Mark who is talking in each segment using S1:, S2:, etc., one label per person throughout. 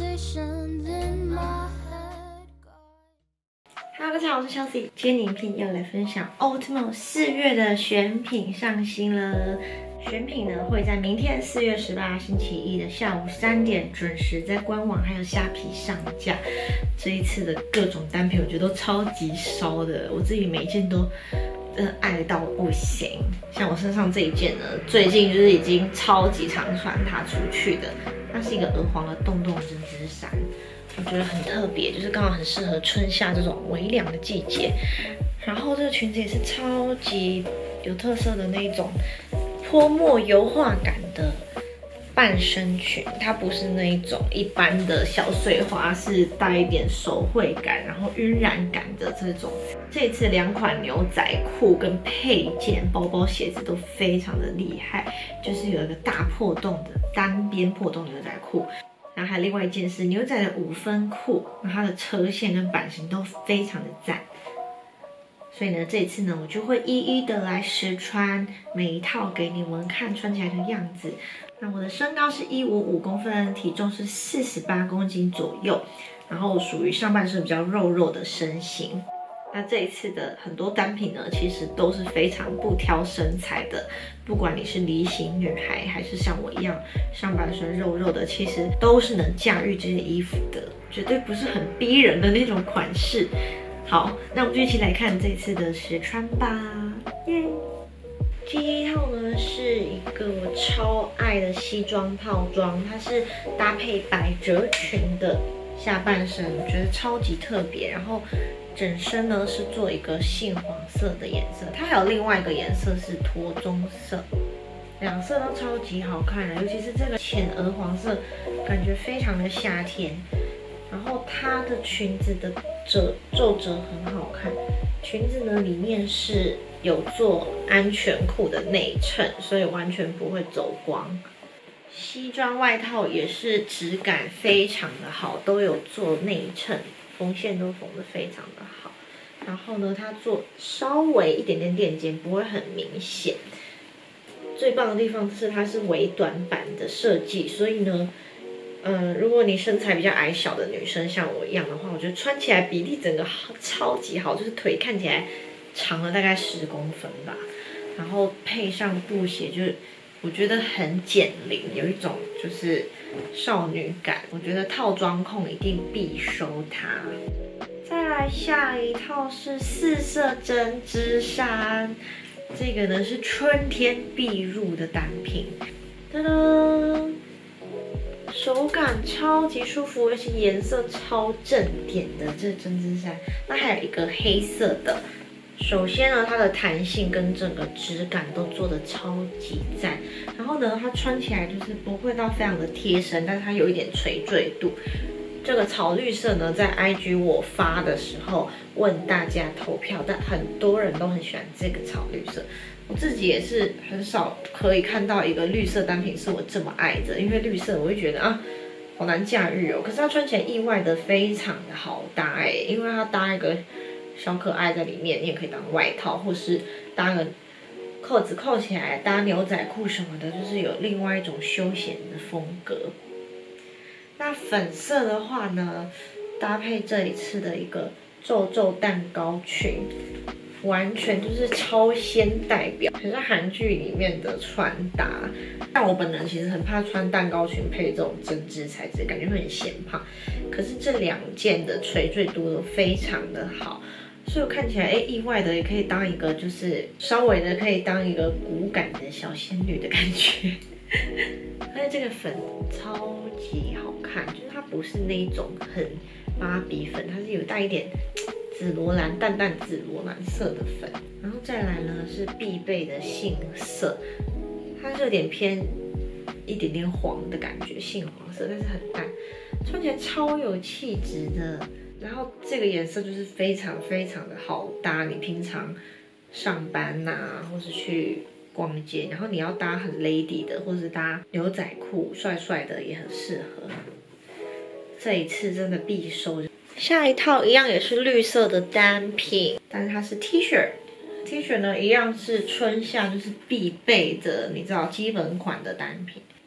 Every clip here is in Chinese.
S1: Hello， 大家好，我是 Chelsea。今天影片要来分享 Ultimo 4月的选品上新了。选品呢会在明天4月18星期一的下午3点准时在官网还有虾皮上架。这一次的各种单品我觉得都超级烧的，我自己每一件都真的爱到不行。像我身上这一件呢，最近就是已经超级常穿它出去的。它是一个鹅黄的洞洞针织衫，我觉得很特别，就是刚好很适合春夏这种微凉的季节。然后这个裙子也是超级有特色的那种泼墨油画感的半身裙，它不是那一种一般的小碎花，是带一点手绘感，然后晕染感的这种。这一次2款牛仔裤跟配件、包包、鞋子都非常的厉害，就是有一个大破洞的单边破洞牛仔裤，然后还有另外一件是牛仔的5分裤，它的车线跟版型都非常的赞。所以呢，这一次呢，我就会一一的来实穿每一套给你们看穿起来的样子。那我的身高是155公分，体重是48公斤左右，然后属于上半身比较肉的身形。那这一次的很多单品呢，其实都是非常不挑身材的，不管你是梨形女孩，还是像我一样上半身肉的，其实都是能驾驭这些衣服的，绝对不是很逼人的那种款式。好，那我们就一起来看这次的实穿吧，耶！第一套呢是一个我超爱的西装套装，它是搭配百褶裙的下半身，我觉得超级特别。然后整身呢是做一个杏黄色的颜色，它还有另外一个颜色是驼棕色，两色都超级好看的，尤其是这个浅鹅黄色，感觉非常的夏天。然后它的裙子的皱褶很好看，裙子呢里面是有做安全裤的内衬，所以完全不会走光。西装外套也是质感非常的好，都有做内衬，缝线都缝得非常的好。然后呢，它做稍微一点点垫肩，不会很明显。最棒的地方是它是微短版的设计，所以呢，如果你身材比较矮小的女生像我一样的话，我觉得穿起来比例整个超级好，就是腿看起来长了大概10公分吧，然后配上布鞋，就是我觉得很减龄，有一种就是少女感，我觉得套装控一定必收它。再来下一套是4色针织衫，这个呢是春天必入的单品，噔噔。手感超级舒服，而且颜色超正点的这针织衫。那还有一个黑色的，首先呢，它的弹性跟整个质感都做得超级赞。然后呢，它穿起来就是不会到非常的贴身，但是它有一点垂坠度。这个草绿色呢，在 IG 我发的时候问大家投票，但很多人都很喜欢这个草绿色。我自己也是很少可以看到一个绿色单品是我这么爱的，因为绿色我会觉得好难驾驭哦。可是它穿起来意外的非常的好搭因为它搭一个小可爱在里面，你也可以当外套，或是搭个扣子扣起来搭牛仔裤什么的，就是有另外一种休闲的风格。那粉色的话呢，搭配这一次的一个皱蛋糕裙，完全就是超仙代表，很像韩剧里面的穿搭。但我本人其实很怕穿蛋糕裙配这种针织材质，感觉会很显胖。可是这2件的垂坠度都非常的好，所以我看起来意外的也可以当一个就是稍微的可以当一个骨感的小仙女的感觉。而且这个粉超级好看，就是它不是那种很芭比粉，它是有带一点紫罗兰、淡紫罗兰色的粉。然后再来呢是必备的杏色，它是有点偏一点点黄的感觉，杏黄色，但是很淡，穿起来超有气质的。然后这个颜色就是非常的好搭，你平常上班或是去逛街，然后你要搭很 lady 的，或是搭牛仔裤，帅的也很适合。这一次真的必收。下一套一样也是绿色的单品，但是它是 T 恤呢一样是春夏就是必备的，你知道基本款的单品。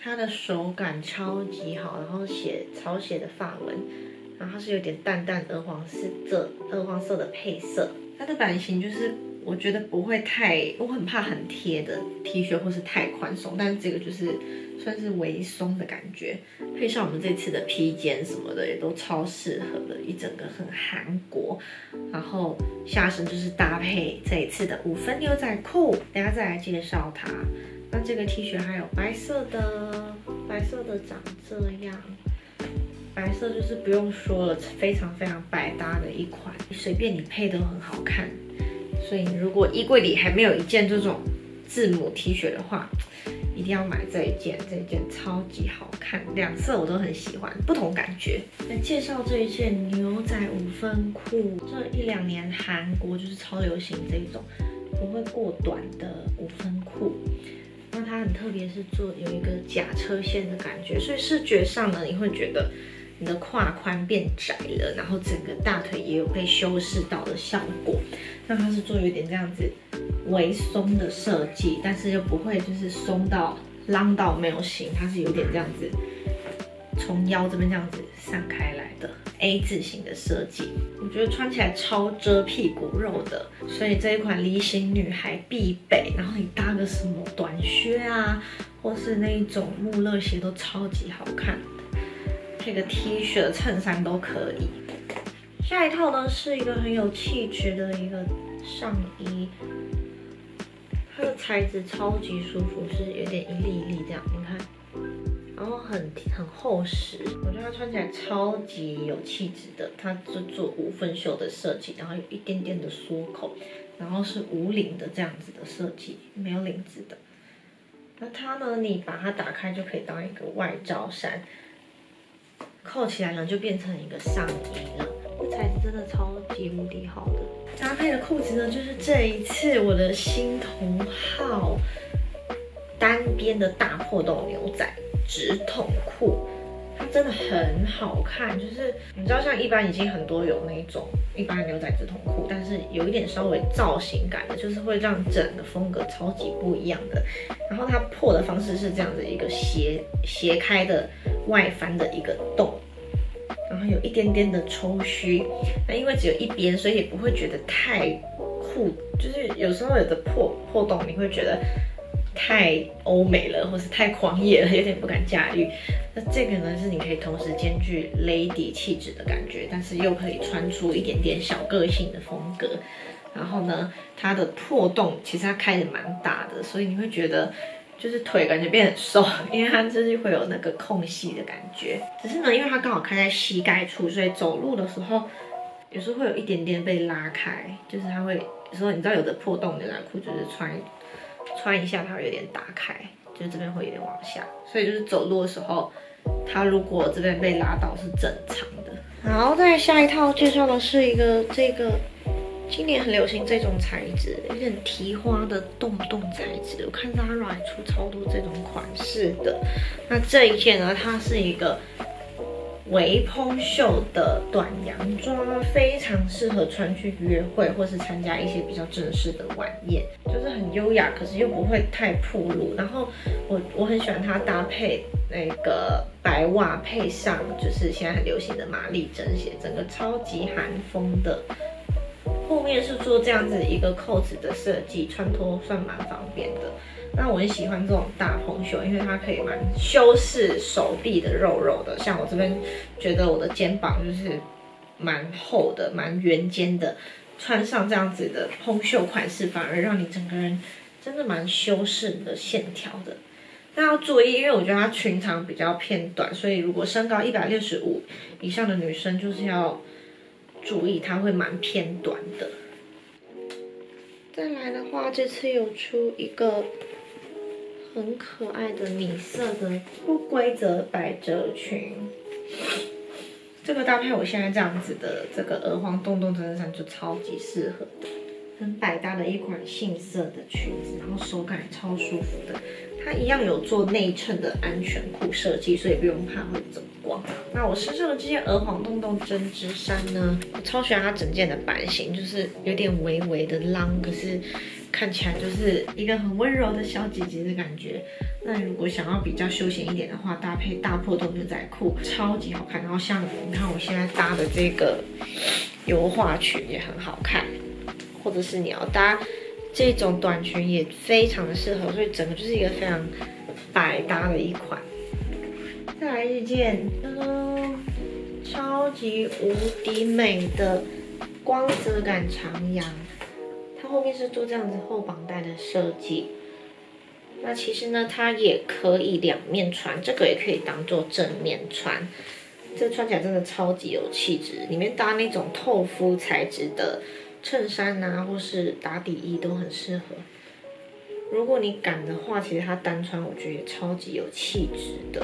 S1: 它的手感超级好，然后草写的法文，然后它是有点淡淡鹅黄色的配色。它的版型就是我觉得不会太，我很怕很贴的 T 恤或是太宽松，但是这个就是算是微松的感觉，配上我们这次的披肩什么的也都超适合的，一整个很韩国。然后下身就是搭配这一次的5分牛仔裤，等一下再来介绍它。那这个 T 恤还有白色的长这样。白色就是不用说了，非常非常百搭的一款，随便你配都很好看。所以如果衣柜里还没有一件这种字母 T 恤的话，一定要买这一件超级好看，两色我都很喜欢，不同感觉。来介绍这一件牛仔5分裤，这1-2年韩国就是超流行这种不会过短的5分裤。那它很特别，是有一个假车线的感觉，所以视觉上呢，你会觉得你的胯宽变窄了，然后整个大腿也有被修饰到的效果。那它是做有点这样子微松的设计，但是又不会就是松到浪到没有型，它是有点这样子从腰这边这样子散开来的 A 字形的设计，我觉得穿起来超遮屁股肉的，所以这一款梨形女孩必备。然后你搭个什么短靴啊，或是那一种穆勒鞋都超级好看的，配个 T 恤、衬衫都可以。下一套呢是一个很有气质的一个上衣，它的材质超级舒服，是有点一粒一粒这样，你看。然后很厚实，我觉得它穿起来超级有气质的。它就做5分袖的设计，然后有一点点的缩口，然后是无领的这样子的设计，没有领子的。那它呢，你把它打开就可以当一个外罩衫，扣起来呢就变成一个上衣了。这材质真的超级无敌好的。搭配的裤子呢，就是这一次我的心头好单边的大破洞牛仔直筒裤，它真的很好看。就是你知道，像一般已经很多有那种一般的牛仔直筒裤，但是有一点稍微造型感的，就是会让整个风格超级不一样的。然后它破的方式是这样的一个斜开的外翻的一个洞，然后有一点点的抽须。那因为只有一边，所以也不会觉得太酷。就是有时候有的破洞，你会觉得太欧美了，或是太狂野了，有点不敢驾驭。那这个呢，是你可以同时兼具 lady 气质的感觉，但是又可以穿出一点点小个性的风格。然后呢，它的破洞其实它开的蛮大的，所以你会觉得就是腿感觉变很瘦，因为它就是会有那个空隙的感觉。只是呢，因为它刚好开在膝盖处，所以走路的时候有时候会有一点点被拉开，就是它会有时候你知道有的破洞牛仔裤就是穿一下它会有点打开，就是这边会有点往下，所以就是走路的时候，它如果这边被拉到是正常的。好，再下一套介绍的是这个今年很流行这种材质，有点提花的洞材质，我看 Zara 出超多这种款式的。那这一件呢，它是一个微蓬袖的短洋装，非常适合穿去约会或是参加一些比较正式的晚宴，就是很优雅，可是又不会太暴露。然后我很喜欢它搭配那个白袜，配上就是现在很流行的玛丽珍鞋，整个超级韩风的。后面是做这样子一个扣子的设计，穿脱算蛮方便的。那我很喜欢这种大蓬袖，因为它可以蛮修饰手臂的肉肉的。像我这边觉得我的肩膀就是蛮厚的，蛮圆肩的，穿上这样子的蓬袖款式，反而让你整个人真的蛮修饰你的线条的。但要注意，因为我觉得它裙长比较偏短，所以如果身高165以上的女生，就是要注意它会蛮偏短的。再来的话，这次有出一个很可爱的米色的不规则百褶裙，这个搭配我现在这样子的这个鹅黄洞洞衬衫就超级适合的，很百搭的一款杏色的裙子，然后手感也超舒服的。它一样有做内衬的安全裤设计，所以不用怕会走光。那我身上的这件鹅黄洞洞针织衫呢，我超喜欢它整件的版型，就是有点微微的浪，可是看起来就是一个很温柔的小姐姐的感觉。 那如果想要比较休闲一点的话，搭配大破洞牛仔裤，超级好看。然后像你看我现在搭的这个油画裙也很好看，或者是你要搭这种短裙也非常的适合，所以整个就是一个非常百搭的一款。再来一件，超级无敌美的光泽感长洋，它后面是做这样子后绑带的设计。那其实呢，它也可以两面穿，这个也可以当做正面穿。这穿起来真的超级有气质，里面搭那种透肤材质的衬衫啊，或是打底衣都很适合。如果你敢的话，其实它单穿我觉得也超级有气质的。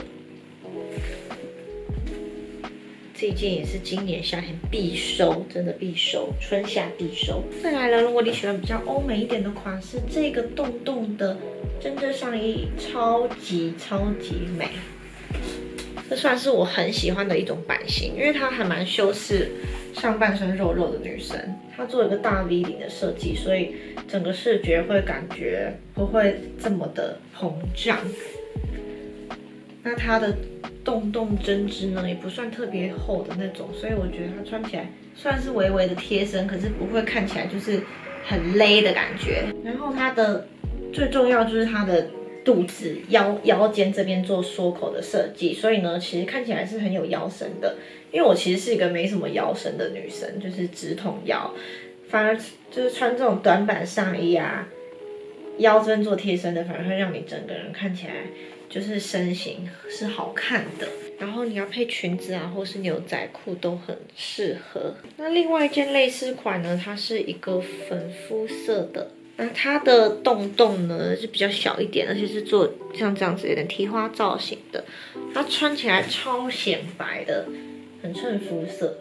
S1: 这一件也是今年夏天必收，真的必收，春夏必收。再来了，如果你喜欢比较欧美一点的款式，这个洞洞的针织上衣超级美。这算是我很喜欢的一种版型，因为它还蛮修饰上半身肉肉的女生。它做一个大 V 领的设计，所以整个视觉会感觉不会这么的膨胀。那它的洞洞针织呢，也不算特别厚的那种，所以我觉得它穿起来算是微微的贴身，可是不会看起来就是很勒的感觉。然后它的最重要就是它的肚子腰间这边做缩口的设计，所以呢，其实看起来是很有腰身的。因为我其实是一个没什么腰身的女生，就是直筒腰，反而就是穿这种短版上衣啊，腰这边做贴身的，反而会让你整个人看起来就是身形是好看的。然后你要配裙子啊，或是牛仔裤都很适合。那另外一件蕾丝款呢，它是一个粉肤色的。那它的洞洞呢是比较小一点，而且是做像这样子有点提花造型的，它穿起来超显白的，很衬肤色。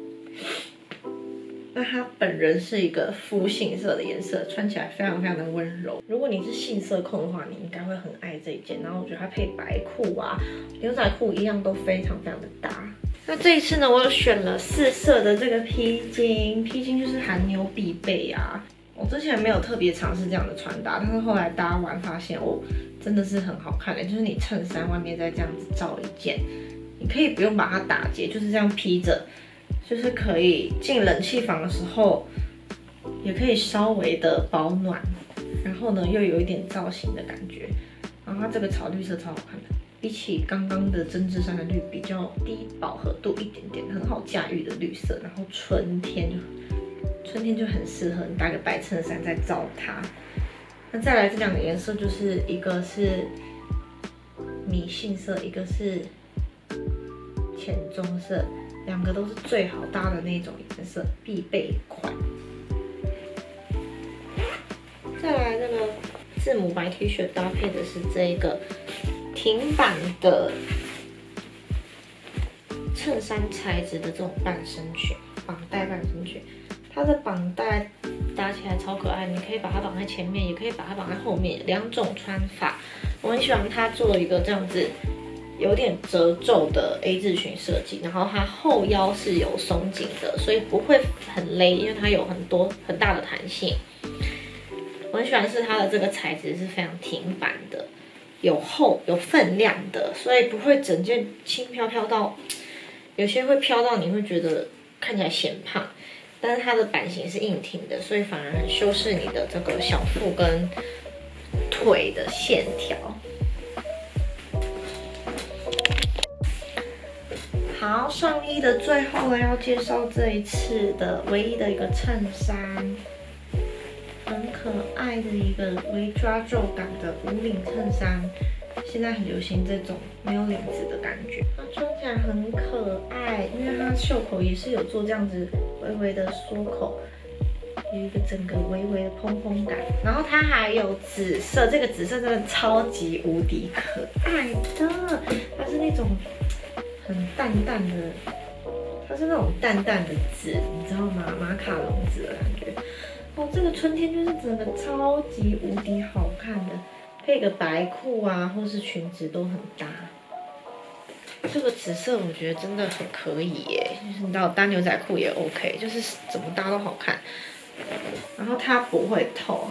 S1: 那它本人是一个肤杏色的颜色，穿起来非常的温柔。如果你是杏色控的话，你应该会很爱这一件。然后我觉得它配白裤啊、牛仔裤一样都非常的搭。那这一次呢，我有选了4色的这个披巾，披巾就是韩妞必备啊。我之前没有特别尝试这样的穿搭，但是后来搭完发现哦，真的是很好看的。就是你衬衫外面再这样子罩一件，你可以不用把它打结，就是这样披着，就是可以进冷气房的时候，也可以稍微的保暖，然后呢又有一点造型的感觉。然后它这个草绿色超好看的，比起刚刚的针织衫的绿比较低饱和度一点点，很好驾驭的绿色。然后春天就很适合你搭个白衬衫再罩它。那再来这两个颜色就是一个是米杏色，一个是浅棕色，两个都是最好搭的那种颜色，必备款。再来这个字母白 T 恤搭配的是这个挺版的衬衫材质的这种半身裙，绑带半身裙。它的绑带搭起来超可爱，你可以把它绑在前面，也可以把它绑在后面，两种穿法。我很喜欢它做一个这样子有点褶皱的 A 字裙设计，然后它后腰是有松紧的，所以不会很勒，因为它有很大的弹性。我很喜欢是它的这个材质是非常挺版的，有厚有分量的，所以不会整件轻飘飘到，有些会飘到你会觉得看起来显胖。但是它的版型是硬挺的，所以反而很修饰你的这个小腹跟腿的线条。好，上衣的最后呢，要介绍这一次的唯一的一个衬衫，很可爱的一个微抓皱感的无领衬衫。现在很流行这种没有领子的感觉，它穿起来很可爱，因为它袖口也是有做这样子微微的缩口，有一个整个微微的蓬蓬感。然后它还有紫色，这个紫色真的超级无敌可爱的，它是那种很淡淡的，它是那种淡淡的紫，你知道吗？马卡龙紫的感觉。哦，这个春天就是整个超级无敌好看的。配个白裤啊，或是裙子都很搭。这个紫色我觉得真的很可以耶，就是你知道搭牛仔裤也 OK， 就是怎么搭都好看。然后它不会透，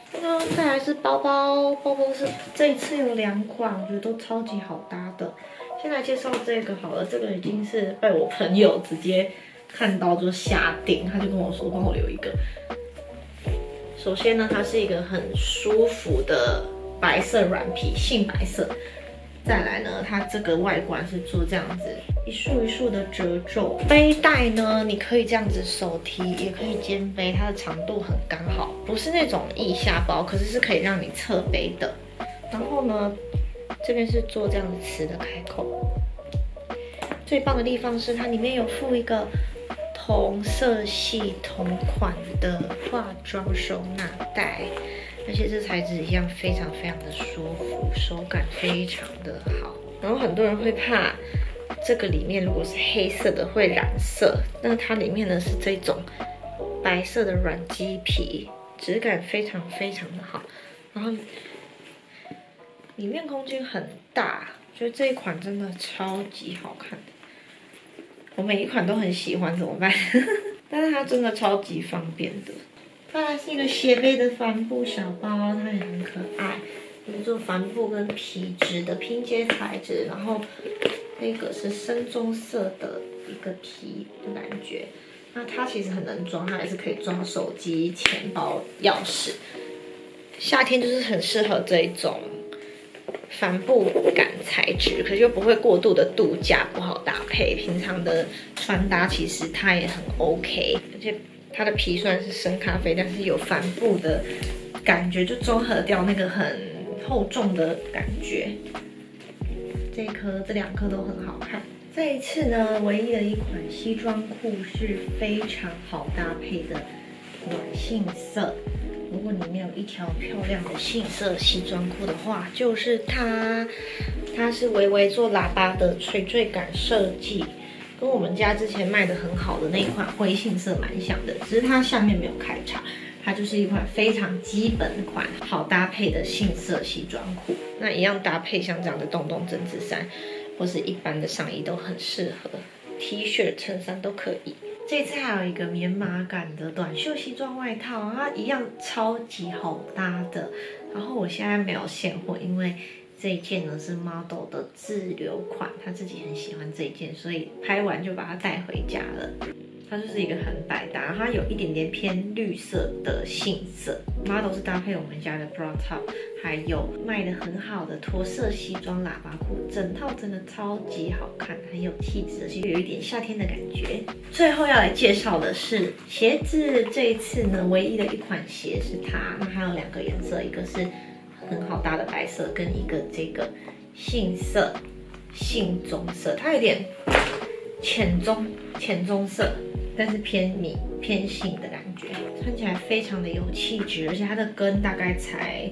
S1: 那再来是包包，包包是这一次有2款，我觉得都超级好搭的。先来介绍这个好了，这个已经是被我朋友直接看到就下定，他就跟我说帮我留一个。首先呢，它是一个很舒服的白色软皮，杏白色。再来呢，它这个外观是做这样子一束一束的褶皱。背带呢，你可以这样子手提，也可以肩背，它的长度很刚好，不是那种腋下包，可是是可以让你侧背的。然后呢，这边是做这样子瓷的开口。最棒的地方是它里面有附一个同色系同款的化妆收纳袋。而且这材质一样非常非常的舒服，手感非常的好。然后很多人会怕这个里面如果是黑色的会染色，那它里面呢是这种白色的软鸡皮，质感非常非常的好。然后里面空间很大，觉得这一款真的超级好看的。我每一款都很喜欢，怎么办？但是它真的超级方便的。再来是一个斜背的帆布小包，它也很可爱，是做帆布跟皮质的拼接材质，然后那个是深棕色的一个皮的感觉。那它其实很能装，它也是可以装手机、钱包、钥匙。夏天就是很适合这一种帆布感材质，可是又不会过度的度假，不好搭配。平常的穿搭其实它也很 OK， 而且它的皮虽然是深咖啡，但是有帆布的感觉，就综合掉那个很厚重的感觉。这2颗都很好看。这一次呢，唯一的一款西装裤是非常好搭配的暖杏色。如果你没有一条漂亮的杏色西装裤的话，就是它。它是微微做喇叭的垂坠感设计。跟我们家之前卖的很好的那一款灰杏色蛮像的，只是它下面没有开叉，它就是一款非常基本款、好搭配的杏色西装裤。那一样搭配像这样的洞洞针织衫，或是一般的上衣都很适合 ，T 恤、衬衫都可以。这次还有一个棉麻感的短袖西装外套，它一样超级好搭的。然后我现在没有现货，因为这一件呢是 model 的自留款，他自己很喜欢这一件，所以拍完就把它带回家了。它就是一个很百搭，它有一点点偏绿色的杏色。model 是搭配我们家的 bra top， 还有卖的很好的驼色西装喇叭裤，整套真的超级好看，很有气质，而且有一点夏天的感觉。最后要来介绍的是鞋子，这一次呢唯一的一款鞋是它，那还有2个颜色，一个是很好搭的白色，跟一个这个杏色、杏棕色，它有点浅棕色，但是偏米偏杏的感觉，穿起来非常的有气质，而且它的跟大概才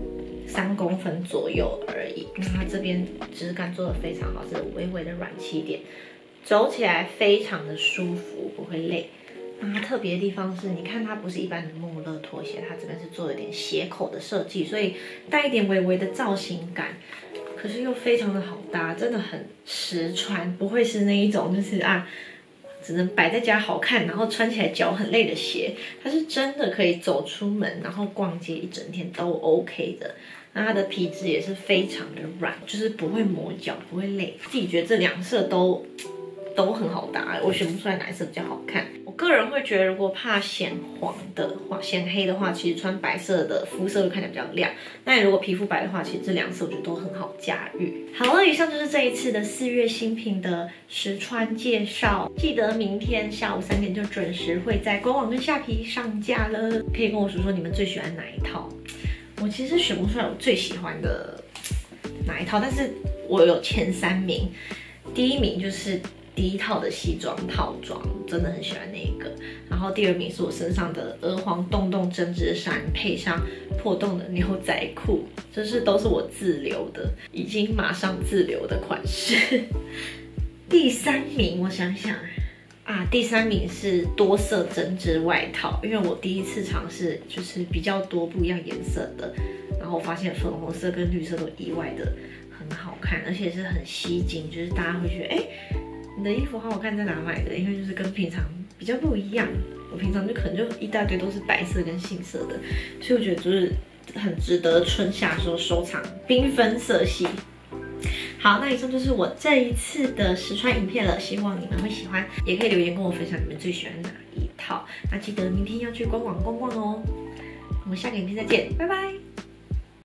S1: 3公分左右而已。那它这边质感做得非常好，是微微的软气垫，走起来非常的舒服，不会累。那它特别的地方是，你看它不是一般的穆勒拖鞋，它这边是做了一点斜口的设计，所以带一点微微的造型感，可是又非常的好搭，真的很实穿，不会是那一种就是只能摆在家好看，然后穿起来脚很累的鞋，它是真的可以走出门，然后逛街一整天都 OK 的。那它的皮质也是非常的软，就是不会磨脚，不会累。自己觉得这2色都很好搭，我选不出来哪一色比较好看。我个人会觉得，如果怕显黄的话、显黑的话，其实穿白色的肤色会看起来比较亮。那你如果皮肤白的话，其实这2色我觉得都很好驾驭。好了，以上就是这一次的4月新品的实穿介绍。记得明天下午3点就准时会在官网跟虾皮上架了。可以跟我说说你们最喜欢哪一套？我其实选不出来我最喜欢的哪一套，但是我有前3名。第1名就是第1套的西装套装，真的很喜欢那一个。然后第2名是我身上的鹅黄洞洞针织衫，配上破洞的牛仔裤，这都是我自留的，已经马上自留的款式。第3名，我想想第3名是多色针织外套，因为我第一次尝试，就是比较多不一样颜色的，然后我发现粉红色跟绿色都意外的很好看，而且是很吸睛，就是大家会觉得你的衣服好好看，在哪买的？因为就是跟平常比较不一样。 我平常就可能就一大堆都是白色跟杏色的，所以我觉得就是很值得春夏的时候收藏，缤纷色系。好，那以上就是我这一次的实穿影片了，希望你们会喜欢，也可以留言跟我分享你们最喜欢哪一套。那记得明天要去官网逛逛哦。我们下个影片再见，拜拜。